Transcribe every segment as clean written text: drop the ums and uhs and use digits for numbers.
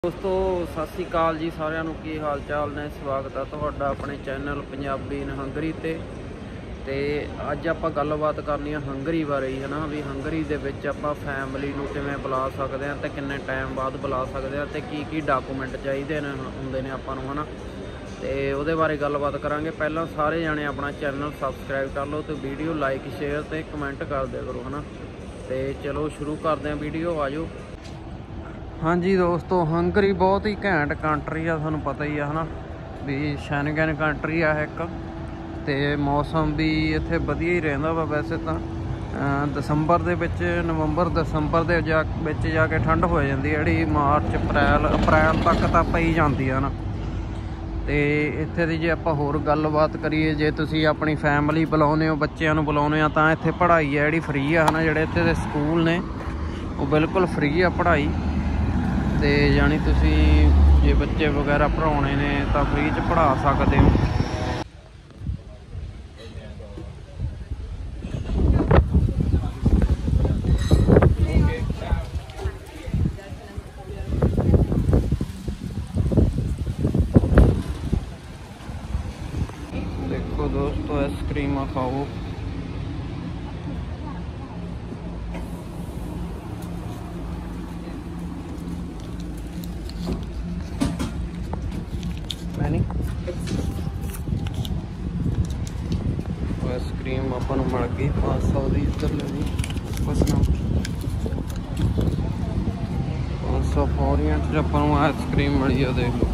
दोस्तों सत श्री अकाल जी सारिਆਂ ਨੂੰ ਕੀ ਹਾਲ ਚਾਲ ਨੇ। ਸਵਾਗਤ ਹੈ ਤੁਹਾਡਾ ਆਪਣੇ ਚੈਨਲ ਪੰਜਾਬੀ ਇਨ ਹੰਗਰੀ ਤੇ ਅੱਜ ਆਪਾਂ ਗੱਲਬਾਤ ਕਰਨੀ ਆ ਹੰਗਰੀ ਬਾਰੇ ਹੀ, ਹੈ ਨਾ। ਵੀ ਹੰਗਰੀ ਦੇ ਵਿੱਚ ਆਪਾਂ ਫੈਮਿਲੀ ਨੂੰ ਕਿਵੇਂ ਬੁਲਾ ਸਕਦੇ ਹਾਂ ਤੇ ਕਿੰਨੇ ਟਾਈਮ ਬਾਅਦ ਬੁਲਾ ਸਕਦੇ ਹਾਂ ਤੇ ਕੀ ਡਾਕੂਮੈਂਟ ਚਾਹੀਦੇ ਨੇ ਹੁੰਦੇ ਨੇ ਆਪਾਂ ਨੂੰ, ਹੈ ਨਾ। ਤੇ ਉਹਦੇ ਬਾਰੇ ਗੱਲਬਾਤ ਕਰਾਂਗੇ। ਪਹਿਲਾਂ ਸਾਰੇ ਜਾਣੇ ਆਪਣਾ ਚੈਨਲ ਸਬਸਕ੍ਰਾਈਬ ਕਰ ਲਓ ਤੇ ਵੀਡੀਓ ਲਾਈਕ ਸ਼ੇਅਰ ਤੇ ਕਮੈਂਟ ਕਰ ਦਿਆ ਕਰੋ, ਹੈ ਨਾ। ਤੇ ਚਲੋ ਸ਼ੁਰੂ ਕਰਦੇ ਹਾਂ ਵੀਡੀਓ, ਆਜੋ। हाँ जी दोस्तों, हंगरी बहुत ही घैंट कंट्री आ, थानू पता ही है ना। भी शेंगन कंट्री आ एक, ते मौसम भी इत्थे वधिया ही रहिंदा वा। वैसे तो दसंबर दे विच नवंबर दसंबर दे जाके ठंड हो जाती है, जिहड़ी मार्च अप्रैल तक तां पई जाती है ना। ते इत्थे दी जे आपां होर गलबात करिए, जे तुसीं अपनी फैमिली बुलाउने हो, बच्चिआं नूं बुलाउने आ, तां इत्थे पढ़ाई है जिहड़ी फ्री है ना। जिहड़े इत्थे दे स्कूल ने वो बिल्कुल फ्री आ पढ़ाई। तो जानी तुसी जे बच्चे वगैरह पढ़ाने ने तो फ्री च पढ़ा सकते हो। देखो दोस्तों, आइसक्रीम खाओ। आइसक्रीम अपन मिल गई 500 की, इधर लेनी बस ना 500 फौरियां अपन आइसक्रीम मिली है, देख लो।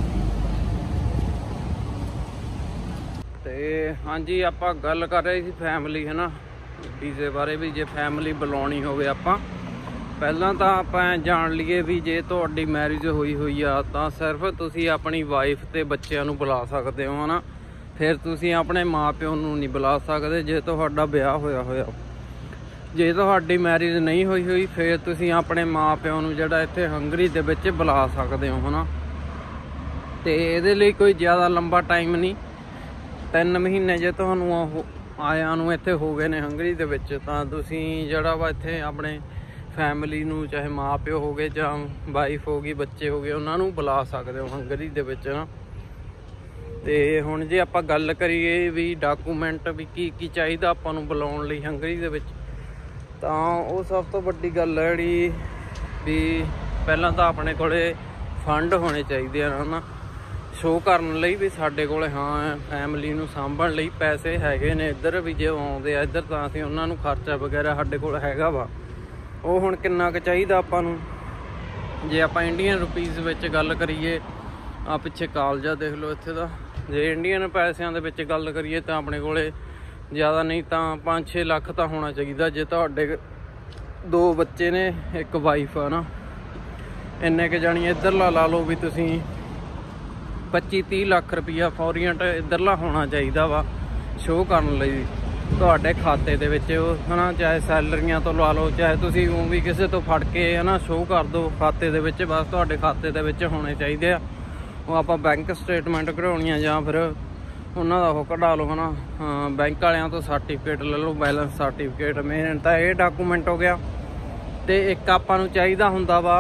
तो हाँ जी, आप गल कर रहे थे फैमिली, है ना, वीज़े बारे। भी जे फैमिली बुलानी हो पहला तो आप जान लीए भी जे तुहाडी मैरिज हुई आ तो सिर्फ तुसी अपनी वाइफ ते बच्चों नूं बुला सकते हो, है ना। फिर तुसी अपने माँ प्यो नूं नहीं बुला सकते जे तुहाडा ब्याह होया होया। जे तुहाडी मैरिज नहीं हुई फिर तुसी अपने माँ प्यो नूं जिहड़ा इत्थे हंगरी दे विच बुला सकते हो, है ना। ते इहदे लई कोई ज़्यादा लंबा टाइम नहीं, 3 महीने जे तुहानूं आया नूं इत्थे हो गए ने हंगरी दे विच, तां तुसी जिहड़ा वा इत्थे अपने फैमिली नूं, चाहे माँ प्यो हो गए जां वाइफ होगी, बच्चे हो गए, उन्हां नूं बुला सकते हो हंगरी दे विच, ना। ते हुण जे आपां गल करिए भी डॉकूमेंट भी की चाहिदा आपां नूं बुलाउण लई हंगरी दे विच, तां ओह सब तो वड्डी गल है जिहड़ी भी पहिलां तां अपने कोले फंड होने चाहिदे आ, ना। शो करन लई भी साडे कोले हाँ फैमिली नूं सांभण लई पैसे हैगे ने। इधर भी जे आउंदे आ इधर तां असीं उन्हां नूं खर्चा वगैरह साडे कोल हैगा वा। ਉਹ ਹੁਣ ਕਿੰਨਾ ਕੁ ਚਾਹੀਦਾ ਆਪਾਂ ਨੂੰ, ਜੇ ਆਪਾਂ ਇੰਡੀਅਨ ਰੁਪੀਜ਼ ਵਿੱਚ ਗੱਲ ਕਰੀਏ, ਆ ਪਿੱਛੇ ਕਾਲਜਾ ਦੇਖ ਲਓ ਇੱਥੇ ਦਾ। ਜੇ ਇੰਡੀਅਨ ਪੈਸਿਆਂ ਦੇ ਵਿੱਚ ਗੱਲ ਕਰੀਏ ਤਾਂ ਆਪਣੇ ਕੋਲੇ ਜ਼ਿਆਦਾ ਨਹੀਂ ਤਾਂ 5-6 ਲੱਖ ਤਾਂ ਹੋਣਾ ਚਾਹੀਦਾ। ਜੇ ਤੁਹਾਡੇ 2 ਬੱਚੇ ਨੇ, 1 ਵਾਈਫ ਆ ਨਾ, ਇੰਨੇ ਕੁ ਜਾਣੀ ਇੱਧਰਲਾ ਲਾ ਲਓ ਵੀ ਤੁਸੀਂ 25-30 ਲੱਖ ਰੁਪਈਆ ਫੌਰੀਅੰਟ ਇੱਧਰਲਾ ਹੋਣਾ ਚਾਹੀਦਾ ਵਾ ਸ਼ੋਅ ਕਰਨ ਲਈ ਤੁਹਾਡੇ ਖਾਤੇ ਦੇ ਵਿੱਚ, ਹੈ ਨਾ। ਚਾਹੇ ਸੈਲਰੀਆਂ ਤੋਂ ਲਾ ਲਓ, ਚਾਹੇ ਤੁਸੀਂ ਉਹ ਵੀ ਕਿਸੇ ਤੋਂ ਫੜ ਕੇ, ਹੈ ਨਾ, ਸ਼ੋਅ ਕਰ ਦਿਓ ਖਾਤੇ ਦੇ ਵਿੱਚ। ਬਸ ਤੁਹਾਡੇ ਖਾਤੇ ਦੇ ਵਿੱਚ ਹੋਣੇ ਚਾਹੀਦੇ ਆ। ਉਹ ਆਪਾਂ ਬੈਂਕ ਸਟੇਟਮੈਂਟ ਕਢਾਉਣੀ ਆ ਜਾਂ ਫਿਰ ਉਹਨਾਂ ਦਾ ਉਹ ਕਢਾ ਲਓ, ਹੈ ਨਾ। ਬੈਂਕ ਵਾਲਿਆਂ ਤੋਂ ਸਰਟੀਫਿਕੇਟ ਲੈ ਲਓ, ਬੈਲੈਂਸ ਸਰਟੀਫਿਕੇਟ। ਮੇਨ ਤਾਂ ਇਹ ਡਾਕੂਮੈਂਟ ਹੋ ਗਿਆ। ਤੇ ਇੱਕ ਆਪਾਂ ਨੂੰ ਚਾਹੀਦਾ ਹੁੰਦਾ ਵਾ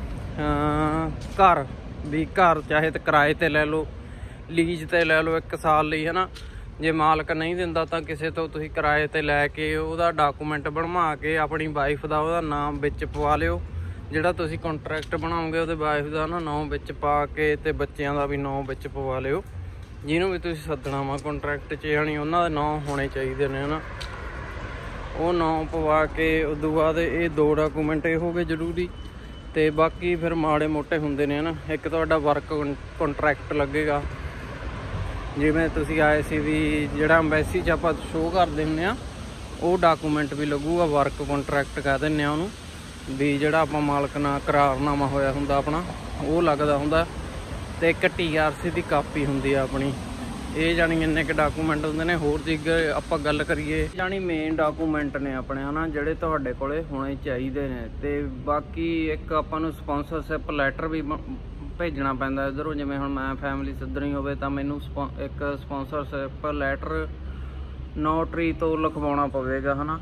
ਘਰ, ਵੀ ਘਰ ਚਾਹੇ ਤਾਂ ਕਿਰਾਏ 'ਤੇ ਲੈ ਲਓ, ਲੀਜ਼ 'ਤੇ ਲੈ ਲਓ 1 ਸਾਲ ਲਈ, ਹੈ ਨਾ। ਜੇ ਮਾਲਕ ਨਹੀਂ ਦਿੰਦਾ ਤਾਂ ਕਿਸੇ ਤੋਂ ਤੁਸੀਂ ਕਿਰਾਏ 'ਤੇ ਲੈ ਕੇ ਉਹਦਾ ਡਾਕੂਮੈਂਟ ਬਣਵਾ ਕੇ ਆਪਣੀ ਵਾਈਫ ਦਾ ਉਹਦਾ ਨਾਮ ਵਿੱਚ ਪਵਾ ਲਿਓ। ਜਿਹੜਾ ਤੁਸੀਂ ਕੰਟਰੈਕਟ ਬਣਾਓਗੇ ਉਹਦੇ ਵਾਈਫ ਦਾ ਨਾ ਨਾਮ ਵਿੱਚ ਪਾ ਕੇ, ਤੇ ਬੱਚਿਆਂ ਦਾ ਵੀ ਨਾਮ ਵਿੱਚ ਪਵਾ ਲਿਓ। ਜਿਹਨੂੰ ਵੀ ਤੁਸੀਂ ਸੱਦਣਾ ਵਾ ਕੰਟਰੈਕਟ 'ਚ, ਜਾਣੀ ਉਹਨਾਂ ਦੇ ਨਾਮ ਹੋਣੇ ਚਾਹੀਦੇ ਨੇ, ਹੈ ਨਾ। ਉਹ ਨਾਮ ਪਵਾ ਕੇ ਉਦੋਂ ਬਾਅਦ ਇਹ 2 ਡਾਕੂਮੈਂਟ ਇਹ ਹੋ ਗਏ ਜ਼ਰੂਰੀ। ਤੇ ਬਾਕੀ ਫਿਰ ਮਾੜੇ ਮੋਟੇ ਹੁੰਦੇ ਨੇ, ਹੈ ਨਾ। ਇੱਕ ਤੁਹਾਡਾ ਵਰਕ ਕੰਟਰੈਕਟ ਲੱਗੇਗਾ, ਜਿਵੇਂ ਤੁਸੀਂ ਆਏ ਸੀ ਵੀ ਜਿਹੜਾ ਅੰਬੈਸੀ 'ਚ ਆਪਾਂ ਸ਼ੋਅ ਕਰਦੇ ਹੁੰਦੇ ਆ, ਉਹ ਡਾਕੂਮੈਂਟ ਵੀ ਲੱਗੂਗਾ। ਵਰਕ ਕੰਟਰੈਕਟ ਕਹਿ ਦਿੰਦੇ ਆ ਉਹਨੂੰ, ਵੀ ਜਿਹੜਾ ਆਪਾਂ ਮਾਲਕ ਨਾਲ ਕਰਾਰਨਾਮਾ ਹੋਇਆ ਹੁੰਦਾ ਆਪਣਾ, ਉਹ ਲੱਗਦਾ ਹੁੰਦਾ। ਤੇ ਇੱਕ TRC ਦੀ ਕਾਪੀ ਹੁੰਦੀ ਆ ਆਪਣੀ। ਇਹ ਜਾਣੀ ਇੰਨੇ ਕੁ ਡਾਕੂਮੈਂਟ ਹੁੰਦੇ ਨੇ। ਹੋਰ ਜੇ ਆਪਾਂ ਗੱਲ ਕਰੀਏ, ਜਾਣੀ ਮੇਨ ਡਾਕੂਮੈਂਟ ਨੇ ਆਪਣੇ, ਹੈ ਨਾ, ਜਿਹੜੇ ਤੁਹਾਡੇ ਕੋਲੇ ਹੋਣੇ ਚਾਹੀਦੇ ਨੇ। ਤੇ ਬਾਕੀ ਇੱਕ ਆਪਾਂ ਨੂੰ ਸਪੋਂਸਰਸ਼ਿਪ ਲੈਟਰ ਵੀ ਭੇਜਣਾ ਪੈਂਦਾ ਇੱਧਰੋਂ। ਜਿਵੇਂ ਹੁਣ ਮੈਂ ਫੈਮਿਲੀ ਸੱਦਣੀ ਹੋਵੇ ਤਾਂ ਮੈਨੂੰ ਇੱਕ ਸਪੋਂਸਰਸ਼ਿਪ ਲੈਟਰ ਨੋਟਰੀ ਤੋਂ ਲਿਖਵਾਉਣਾ ਪਵੇਗਾ, ਹੈ ਨਾ।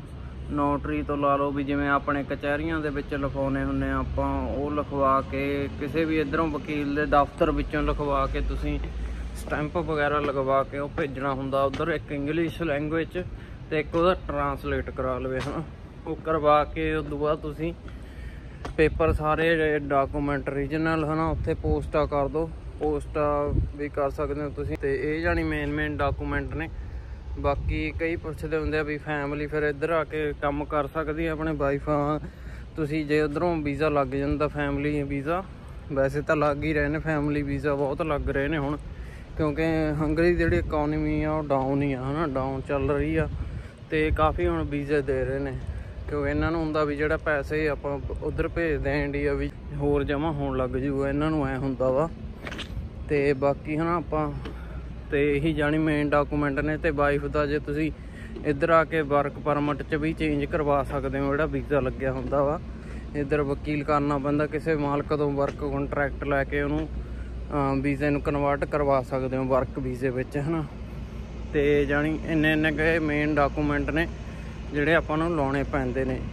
ਨੋਟਰੀ ਤੋਂ ਲਾ ਲਓ ਵੀ ਜਿਵੇਂ ਆਪਣੇ ਕਚਹਿਰੀਆਂ ਦੇ ਵਿੱਚ ਲਿਖਾਉਣੇ ਹੁੰਦੇ ਆ ਆਪਾਂ, ਉਹ ਲਿਖਵਾ ਕੇ ਕਿਸੇ ਵੀ ਇੱਧਰੋਂ ਵਕੀਲ ਦੇ ਦਫ਼ਤਰ ਵਿੱਚੋਂ ਲਿਖਵਾ ਕੇ ਤੁਸੀਂ ਸਟੈਂਪ ਵਗੈਰਾ ਲਗਵਾ ਕੇ ਉਹ ਭੇਜਣਾ ਹੁੰਦਾ ਉੱਧਰ, ਇੱਕ ਇੰਗਲਿਸ਼ ਲੈਂਗੁਏਜ ਤੇ ਇੱਕ ਉਹਦਾ ਟਰਾਂਸਲੇਟ ਕਰਾ ਲਵੇ ਹੈ ਨਾ। ਉਹ ਕਰਵਾ ਕੇ ਉਸ ਤੋਂ ਬਾਅਦ ਤੁਸੀਂ ਪੇਪਰ ਸਾਰੇ ਡਾਕੂਮੈਂਟ ਰੀਜਨਲ ਹੈ ਨਾ ਉੱਥੇ ਪੋਸਟਾ ਕਰ ਦਿਓ, ਪੋਸਟਾ ਵੀ ਕਰ ਸਕਦੇ ਹੋ ਤੁਸੀਂ। ਤੇ ਇਹ ਜਾਣੀ ਮੇਨ ਡਾਕੂਮੈਂਟ ਨੇ। ਬਾਕੀ ਕਈ ਪੁੱਛਦੇ ਹੁੰਦੇ ਆ ਵੀ ਫੈਮਿਲੀ ਫਿਰ ਇੱਧਰ ਆ ਕੇ ਕੰਮ ਕਰ ਸਕਦੀ ਆਪਣੇ ਵਾਈਫਾਂ, ਤੁਸੀਂ ਜੇ ਉੱਧਰੋਂ ਵੀਜ਼ਾ ਲੱਗ ਜਾਂਦਾ ਫੈਮਿਲੀ ਵੀਜ਼ਾ, ਵੈਸੇ ਤਾਂ ਲੱਗ ਹੀ ਰਹੇ ਨੇ ਫੈਮਿਲੀ ਵੀਜ਼ਾ, ਬਹੁਤ ਲੱਗ ਰਹੇ ਨੇ ਹੁਣ, ਕਿਉਂਕਿ ਹੰਗਰੀ ਦੀ ਜਿਹੜੀ ਇਕੋਨਮੀ ਆ ਉਹ ਡਾਊਨ ਹੀ ਆ ਹੈ ਨਾ, ਡਾਊਨ ਚੱਲ ਰਹੀ ਆ। ਤੇ ਕਾਫੀ ਹੁਣ ਵੀਜ਼ੇ ਦੇ ਰਹੇ ਨੇ, ਕਿਉਂਕਿ ਇਹਨਾਂ ਨੂੰ ਹੁੰਦਾ ਵੀ ਜਿਹੜਾ ਪੈਸੇ ਆਪਾਂ ਉੱਧਰ ਭੇਜਦੇ ਆ ਇੰਡੀਆ ਵੀ ਹੋਰ ਜਮ੍ਹਾਂ ਹੋਣ ਲੱਗ ਜੂਗਾ, ਇਹਨਾਂ ਨੂੰ ਐ ਹੁੰਦਾ ਵਾ। ਤੇ ਬਾਕੀ ਹੈ ਨਾ ਆਪਾਂ ਤੇ ਇਹੀ ਜਾਣੀ ਮੇਨ ਡਾਕੂਮੈਂਟ ਨੇ। ਤੇ ਵਾਈਫ ਦਾ ਜੇ ਤੁਸੀਂ ਇੱਧਰ ਆ ਕੇ ਵਰਕ ਪਰਮਿਟ 'ਚ ਵੀ ਚੇਂਜ ਕਰਵਾ ਸਕਦੇ ਹੋ, ਜਿਹੜਾ ਵੀਜ਼ਾ ਲੱਗਿਆ ਹੁੰਦਾ ਵਾ ਇੱਧਰ ਵਕੀਲ ਕਰਨਾ ਪੈਂਦਾ, ਕਿਸੇ ਮਾਲਕ ਤੋਂ ਵਰਕ ਕੰਟਰੈਕਟ ਲੈ ਕੇ ਉਹਨੂੰ ਵੀਜ਼ੇ ਨੂੰ ਕਨਵਰਟ ਕਰਵਾ ਸਕਦੇ ਹੋ ਵਰਕ ਵੀਜ਼ੇ ਵਿੱਚ ਹੈ ਨਾ। ਤੇ ਜਾਣੀ ਇੰਨੇ ਕੁ ਮੇਨ ਡਾਕੂਮੈਂਟ ਨੇ ਜਿਹੜੇ ਆਪਾਂ ਨੂੰ ਲਾਉਣੇ ਪੈਂਦੇ ਨੇ।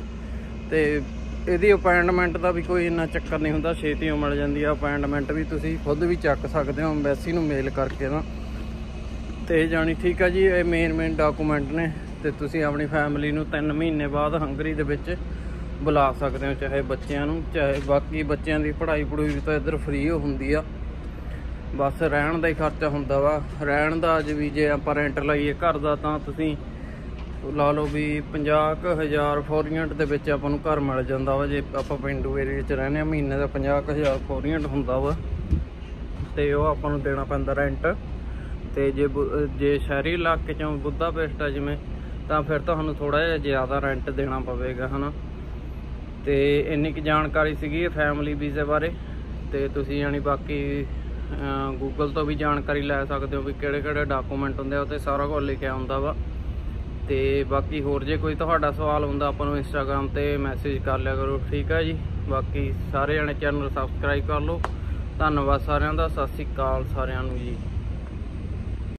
ਤੇ ਇਹਦੀ ਅਪਾਇੰਟਮੈਂਟ ਦਾ ਵੀ ਕੋਈ ਇੰਨਾ ਚੱਕਰ ਨਹੀਂ ਹੁੰਦਾ, ਛੇਤੀ ਮਿਲ ਜਾਂਦੀ ਆ ਅਪਾਇੰਟਮੈਂਟ ਵੀ, ਤੁਸੀਂ ਖੁਦ ਵੀ ਚੱਕ ਸਕਦੇ ਹੋ ਐਮਬੈਸੀ ਨੂੰ ਮੇਲ ਕਰਕੇ ਨਾ। ਤੇ ਜਾਣੀ ਠੀਕ ਆ ਜੀ, ਇਹ ਮੇਨ ਡਾਕੂਮੈਂਟ ਨੇ। ਤੇ ਤੁਸੀਂ ਆਪਣੀ ਫੈਮਿਲੀ ਨੂੰ 3 ਮਹੀਨੇ ਬਾਅਦ ਹੰਗਰੀ ਦੇ ਵਿੱਚ ਬੁਲਾ ਸਕਦੇ ਹੋ, ਚਾਹੇ ਬੱਚਿਆਂ ਨੂੰ, ਚਾਹੇ ਬਾਕੀ ਬੱਚਿਆਂ ਦੀ ਪੜ੍ਹਾਈ ਵੀ ਤਾਂ ਇੱਧਰ ਫ੍ਰੀ ਹੁੰਦੀ ਆ, ਬਸ ਰਹਿਣ ਦਾ ਹੀ ਖਰਚਾ ਹੁੰਦਾ ਵਾ। ਰਹਿਣ ਦਾ ਅੱਜ ਵੀ ਜੇ ਆਪਾਂ ਰੈਂਟ ਲਈਏ ਘਰ ਦਾ ਤਾਂ ਤੁਸੀਂ ਲਾ ਲਓ ਵੀ 50,000 ਫੋਰੀਅੰਟ ਦੇ ਵਿੱਚ ਆਪਾਂ ਨੂੰ ਘਰ ਮਿਲ ਜਾਂਦਾ ਵਾ। ਜੇ ਆਪਾਂ ਪਿੰਡੂ ਏਰੀਏ 'ਚ ਰਹਿੰਦੇ ਹਾਂ ਮਹੀਨੇ ਦਾ 50,000 ਫੋਰੀਅੰਟ ਹੁੰਦਾ ਵਾ, ਤੇ ਉਹ ਆਪਾਂ ਨੂੰ ਦੇਣਾ ਪੈਂਦਾ ਰੈਂਟ। ਤੇ ਜੇ ਸ਼ਹਿਰੀ ਇਲਾਕੇ 'ਚੋਂ ਬੁੱਧਾਪੇਸਟ ਆ ਜਿਵੇਂ, ਤਾਂ ਫਿਰ ਤੁਹਾਨੂੰ ਥੋੜ੍ਹਾ ਜਿਹਾ ਜ਼ਿਆਦਾ ਰੈਂਟ ਦੇਣਾ ਪਵੇਗਾ ਹੈ ਨਾ। ਤੇ ਇੰਨੀ ਕੁ ਜਾਣਕਾਰੀ ਸੀਗੀ ਫੈਮਿਲੀ ਵੀਜ਼ੇ ਬਾਰੇ। ਤੇ ਤੁਸੀਂ ਯਾਨੀ ਬਾਕੀ ਗੂਗਲ ਤੋਂ ਵੀ ਜਾਣਕਾਰੀ ਲੈ ਸਕਦੇ ਹੋ ਵੀ ਕਿਹੜੇ ਡਾਕੂਮੈਂਟ ਹੁੰਦੇ ਆ, ਉਹ 'ਤੇ ਸਾਰਾ ਕੁਝ ਲਿਖਿਆ ਹੁੰਦਾ ਵਾ। ਤੇ ਬਾਕੀ ਹੋਰ ਜੇ ਕੋਈ ਤੁਹਾਡਾ ਸਵਾਲ ਹੁੰਦਾ ਆਪਾਂ ਨੂੰ ਇੰਸਟਾਗ੍ਰਾਮ 'ਤੇ ਮੈਸੇਜ ਕਰ ਲਿਆ ਕਰੋ, ਠੀਕ ਹੈ ਜੀ। ਬਾਕੀ ਸਾਰੇ ਜਣੇ ਚੈਨਲ ਸਬਸਕ੍ਰਾਈਬ ਕਰ ਲਓ। ਧੰਨਵਾਦ ਸਾਰਿਆਂ ਦਾ, ਸਤਿ ਸ਼੍ਰੀ ਅਕਾਲ ਸਾਰਿਆਂ ਨੂੰ ਜੀ।